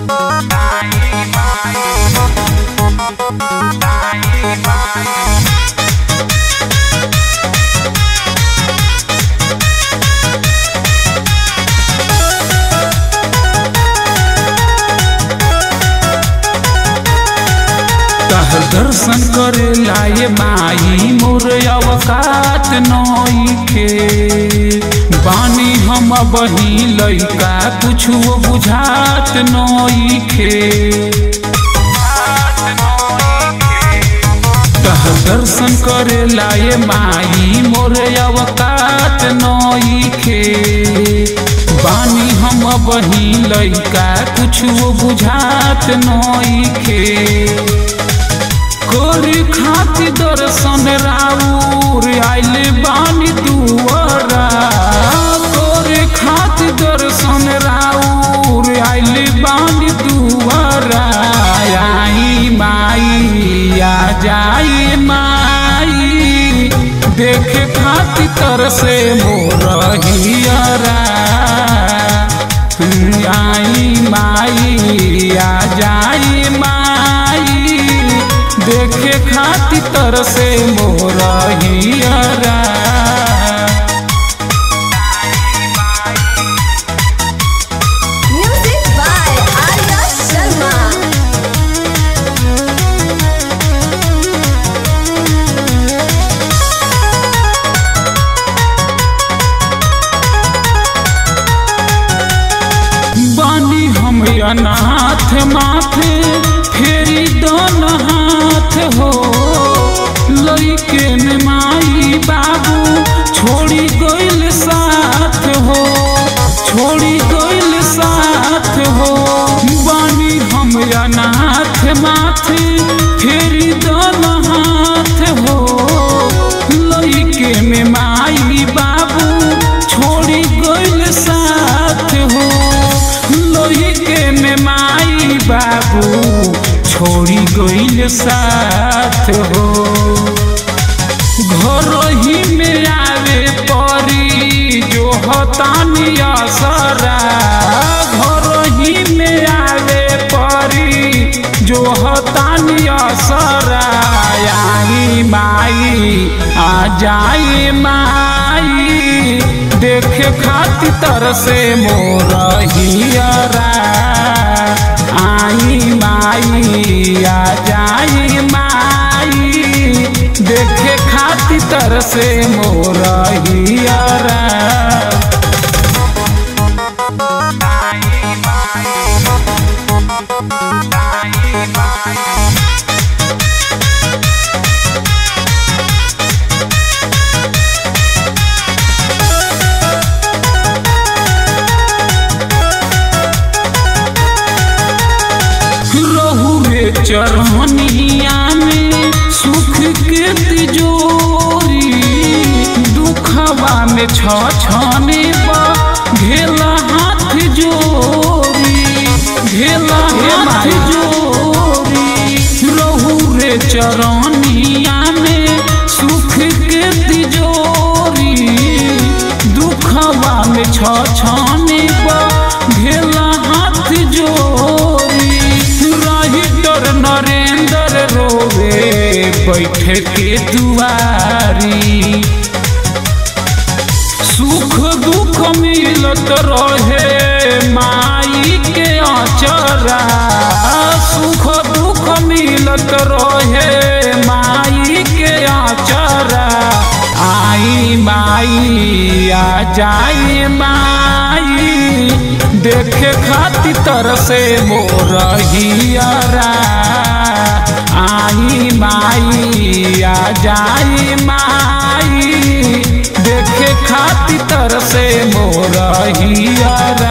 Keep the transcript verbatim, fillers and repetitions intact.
दर्शन करे लाए माई मोर अवकात नइखे बानी हम बही लइका कुछु बुझात नइखे। दर्शन करे लाए माई मोर अवकात नइखे बानी हम बही लइका कुछु बुझात नइखे। कोरी खाती दर्शन राउर आइले बानी दुआरा कोरी खाती दर्शन राउर आइले बानी दुआरा। आई माई आ जाई माई देखे खाती तरसे मोर हियरा। आई माई आ जाई माई देखे खाती तरसे मोर हियरा। Music by Arya Sharma। बानी हम अनाथ माथे फेरी दोन हाथ हो लइके में माई बाबू छोड़ी गइल साथ हो छोड़ी गइल साथ हो। बानी हम अनाथ माथे फेरी दोन हाथ हो लइके में माई बाबू छोड़ी गइल साथ हो लइके में माई बाबू छोड़ी गइल साथ हो। घर ही में आवे परी जो हतानी असरा घर ही में आवे परी जो हतानी असरा। आई माई आ जाई माई देखे खाती तरसे मोर हियरा। आई माई आ जाई माई देखे खाती तरसे मोर हियरा। चरनिया में सुख के तिजोरी दुखवा में छछने घेला हाथ जोरी घेला हाथ जोरी। रहू रे चरनिया में सुख के तिजोरी दुखवा में छछने घेला हाथ जोरी। नरेंद्र रोवे बैठ के दुआरी सुख दुख मिलत रहे माई के आचरा सुख दुख मिलत रहे माई के आचरा। आई माई आ जाई माई देखे खाती तरसे मोर हियरा। आई माई आ जाई माई देखे खाती तरसे मोर हियरा।